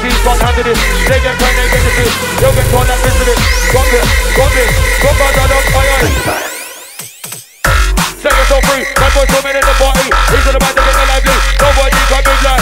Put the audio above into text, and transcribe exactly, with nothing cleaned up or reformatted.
These can't handle this. They get pain, they get the fish. They'll get torn like business. Got me, got me. Got my dad up, aye aye. Set yourself free. That boy two men in the party. He's on the man to get the lively. Nobody can move like.